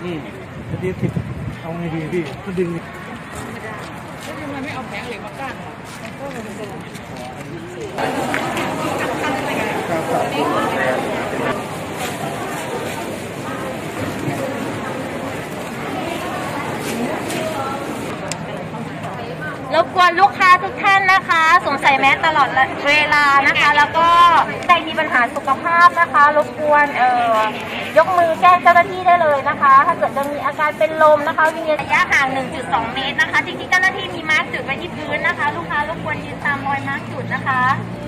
ดีติดเอาไงดีพี่ก็ดึงแล้วทำไมไม่เอาแผงเหล็กมากั้นล่ะมันก็มันจะรบกวนลูกค้าทุกท่านนะคะสวมใส่แมสตลอดเวลานะคะ แล้วก็ใครมีปัญหาสุขภาพนะคะรบกวนยกมือแจ้งเจ้าหน้าที่ได้เลยนะคะถ้าเกิดจะมีอาการเป็นลมนะคะมีระยะห่าง 1.2 เมตรนะคะจริงๆเจ้าหน้าที่มีมาร์กจุดไว้ที่พื้นนะคะลูกค้ารบกวนยืนตามรอยมาร์กจุดนะคะ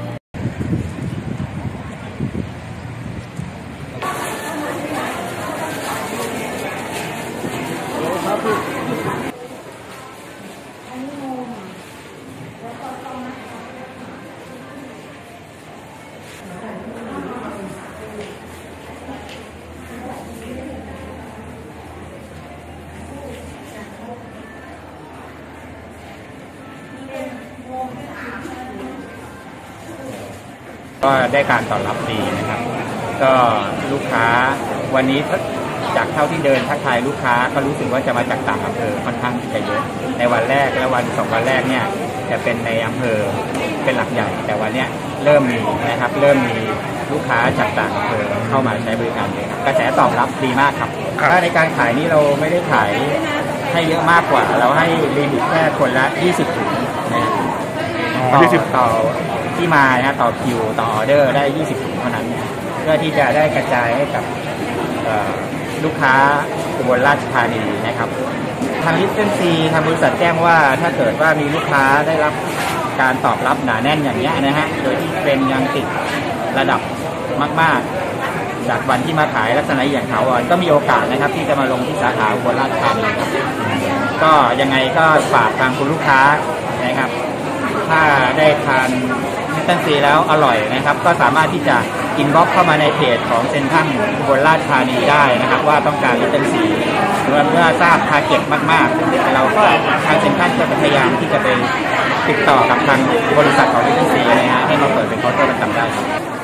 ก็ได้การตอบรับดีนะครับก็ลูกค้าวันนี้จากเท่าที่เดินทักทายลูกค้าก็รู้สึกว่าจะมาจากต่างอำเภอค่อนข้างจะเยอะในวันแรกและวัน2 วันแรกเนี่ยจะเป็นในอำเภอเป็นหลักใหญ่แต่วันนี้เริ่มมีนะครับเริ่มมีลูกค้าจากต่างอำเภอเข้ามาใช้บริการเลยกระแสตอบรับดีมากครับถ้าในการขายนี้เราไม่ได้ขายให้เยอะมากกว่าเราให้ลิมิตแค่คนละ20 ถุงนะครับต่อที่มานะต่อคิวต่อออเดอร์ได้20 ถุงเท่านั้นเพื่อที่จะได้กระจายให้กับลูกค้าอุบลราชธานีนะครับทางลิสเซนซีทางบริษัทแจ้งว่าถ้าเกิดว่ามีลูกค้าได้รับการตอบรับหนาแน่นอย่างนี้นะฮะโดยที่เป็นยังติดระดับมากๆจากวันที่มาขายลักษณะอย่างถาวรก็มีโอกาสนะครับที่จะมาลงที่สาขาอุบลราชธานีก็ยังไงก็ฝากทางคุณลูกค้านะครับถ้าได้ทานลิสเซนซีแล้วอร่อยนะครับก็สามารถที่จะอินบ็อกซ์เข้ามาในเพจของเซ็นทรัลอุบลราชธานีได้นะครับว่าต้องการลิสเซนซีเมื่อทราบทาร์เก็ตมากๆเราก็ทางเซ็นทรัลก็พยายามที่จะไปติดต่อกับทางบริษัทของลิสเซนซีนะฮะให้มาเปิดเป็นเคาน์เตอร์ประจำได้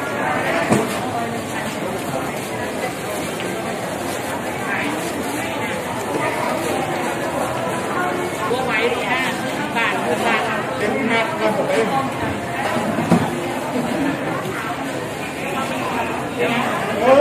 ตัวไว้บาทเป็นแม่ก็ผมเองโอ้